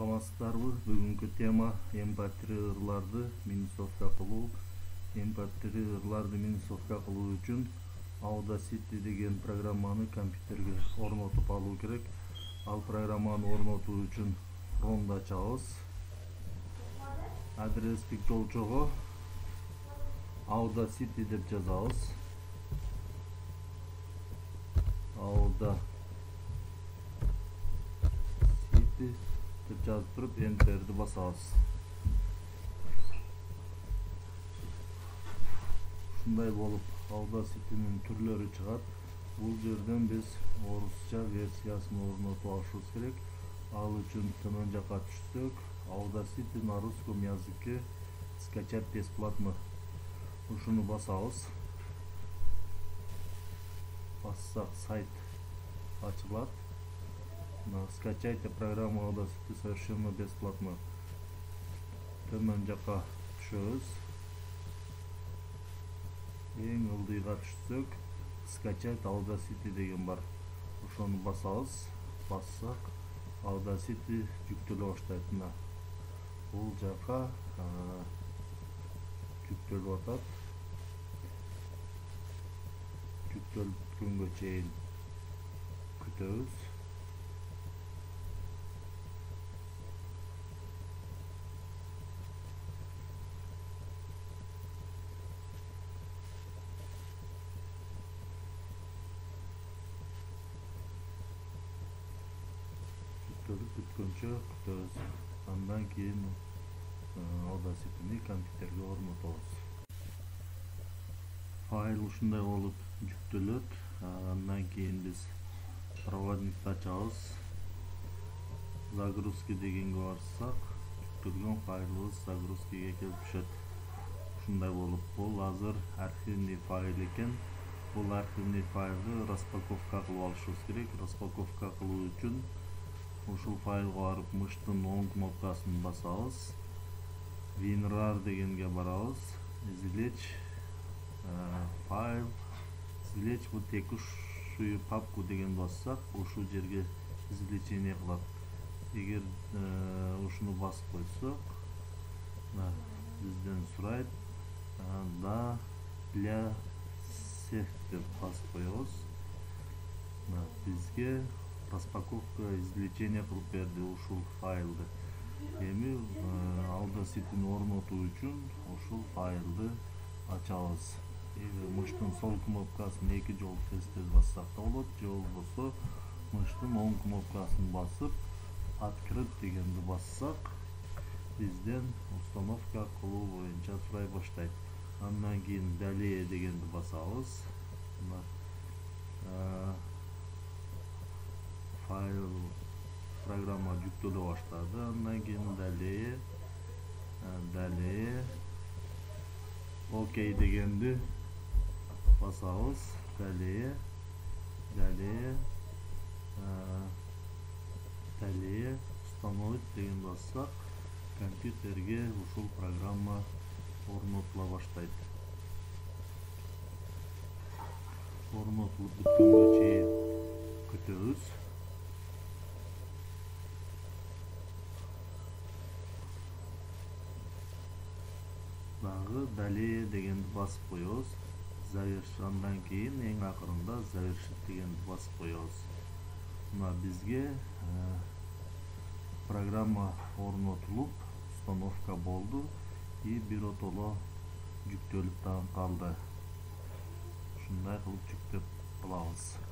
Саламатсыздарбы? Бүгүнкү тема MP3 ырларды минусовка кылуу. MP3 ырларды минусовка кылуу үчүн Audacity деген программаны компьютерге орнотуп алуу керек. Ал программаны орнотуу үчүн Chrome'ду ачабыз. Адрестик жолчого Audacity деп жазабыз. Audacity деп жазып туруп Enter'ди басабыз. Ушундай болуп Audacity'нин түрлөрү чыгат. Бул жерден биз орусча версиясын орнотуп алышыбыз керек. Ал үчүн төмөн жака түшсөк, Audacity на русском языке скачать бесплатно. Ушуну басабыз. Бассак сайт ачылат. Скачайте программу Audacity совершенно бесплатно. Төмөн жака түшөбүз. Эң ылдыйга түшсөк, скачать Audacity деген бар. Ошону басабыз. Бассак Audacity жүктөлө баштайт. Бул жака жүктөлүп атат. Жүктөлүп бүткөнгө чейин күтөбүз. Бүткөнчө күтөбүз. Андан кийин Audacity'ни компьютерге орнотобуз. Файл ушундай болуп жүктөлөт. Андан кийин биз проводникти ачабыз. Загрузки дегенге барсак, жүктөлгөн файлыбыз загрузкиге келип түшөт. Ушундай болуп, бул азыр архивный файл экен. Бул архивный файлды распаковка кылып алышыбыз керек. Распаковка кылуу үчүн ушул файлга барып, мыштын оң кнопкасын басабыз. WinRAR дегенге барабыз. Извлечь файл, извлечь в текущую папку деген бассак, ушул жерге извлечение кылат. Эгер ушуну басып койсок, бизден сурайт. Да, для всех деп басып коебуз. Бизге распаковка, извлечение кылып берди ушул файлды. Эми Audacity'ни орнотуу үчүн ушул файлды ачабыз. Мыштын сол кнопкасын 2 жолу тез-тез бассак да болот, же болбосо мыштын оң кнопкасын басып, открыть дегенди бассак, бизден установка кылуу боюнча сурай баштайт. Андан кийин далее дегенди басабыз. Файл программа жүктөлө баштады. Андан кийин далее окей дегенди басабыз. Далее установить деген бассак, компьютерге ушул программа орнотула баштайт. Орнотулуп бүткөнгө чейин күтөбүз. Дагы далее дегенди басып коебуз. Андан кийин эң акырында завершить дегенди басып коебуз. Бизге программа орнотулуп, установка болду и биротоло жүктөлүп калды. Ушундай кылып жүктөп алабыз.